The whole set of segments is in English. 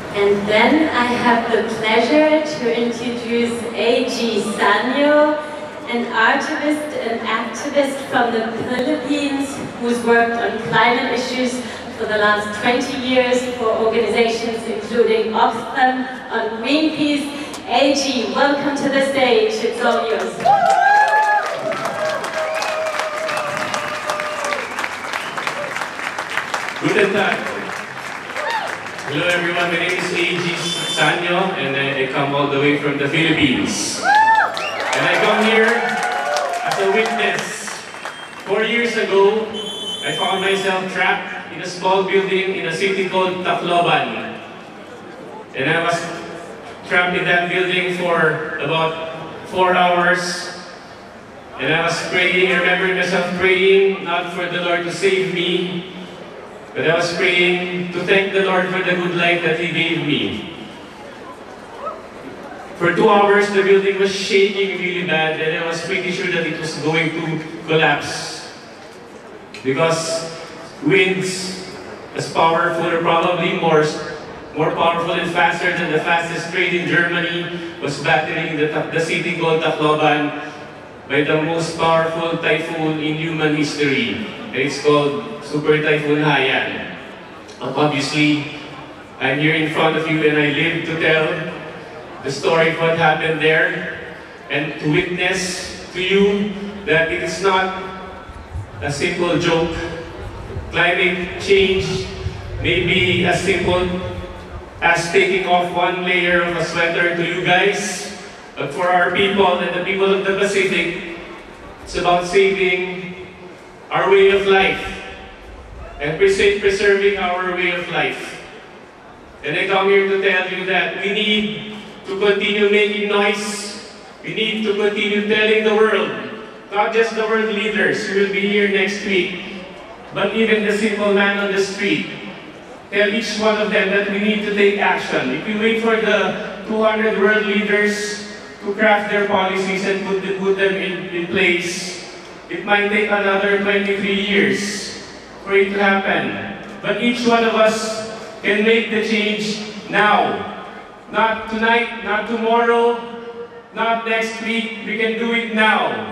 And then I have the pleasure to introduce A.G. Sanyo, an archivist and activist from the Philippines who's worked on climate issues for the last 20 years for organizations including Oxfam, on Greenpeace. A.G., welcome to the stage. It's all yours. Guten Tag. Hello everyone, my name is A.G. Sanyo and I come all the way from the Philippines. And I come here as a witness. 4 years ago, I found myself trapped in a small building in a city called Tacloban. And I was trapped in that building for about 4 hours. And I was praying, I remember myself praying, not for the Lord to save me, but I was praying to thank the Lord for the good life that He gave me. For 2 hours, the building was shaking really bad, and I was pretty sure that it was going to collapse. Because winds as powerful, or probably more powerful and faster than the fastest train in Germany, was battering the city called Tacloban by the most powerful typhoon in human history. It's called Super Typhoon Haiyan. Obviously, I'm here in front of you and I live to tell the story of what happened there and to witness to you that it is not a simple joke. Climate change may be as simple as taking off 1 layer of a sweater to you guys, but for our people and the people of the Pacific, it's about saving our way of life and preserving our way of life. And I come here to tell you that we need to continue making noise. We need to continue telling the world, not just the world leaders who will be here next week, but even the simple man on the street. Tell each one of them that we need to take action. If we wait for the 200 world leaders to craft their policies and put them in place, it might take another 23 years for it to happen. But each one of us can make the change now. Not tonight, not tomorrow, not next week. We can do it now.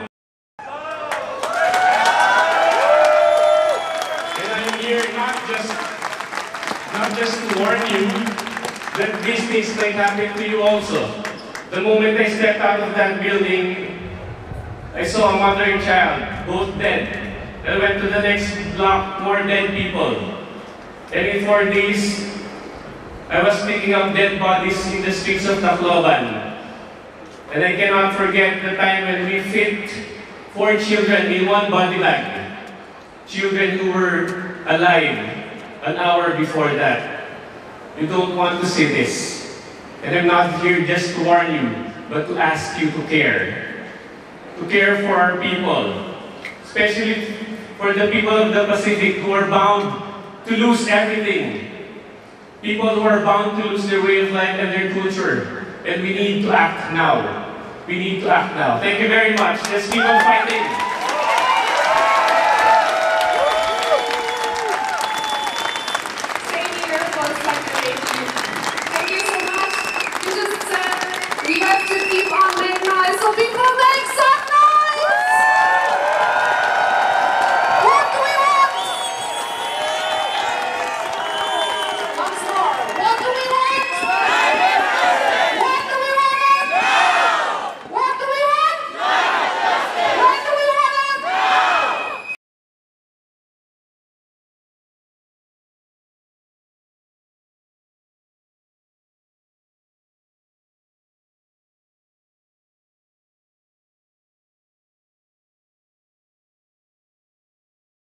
And I'm here not just to warn you that these things might happen to you also. The moment I stepped out of that building, I saw a mother and child, both dead. I went to the next block, more dead people. And in 4 days, I was picking up dead bodies in the streets of Tacloban. And I cannot forget the time when we fit 4 children in 1 body bag. Children who were alive an hour before that. You don't want to see this. And I'm not here just to warn you, but to ask you to care. To care for our people, especially for the people of the Pacific who are bound to lose everything. People who are bound to lose their way of life and their culture. And we need to act now. We need to act now. Thank you very much. Let's keep on fighting.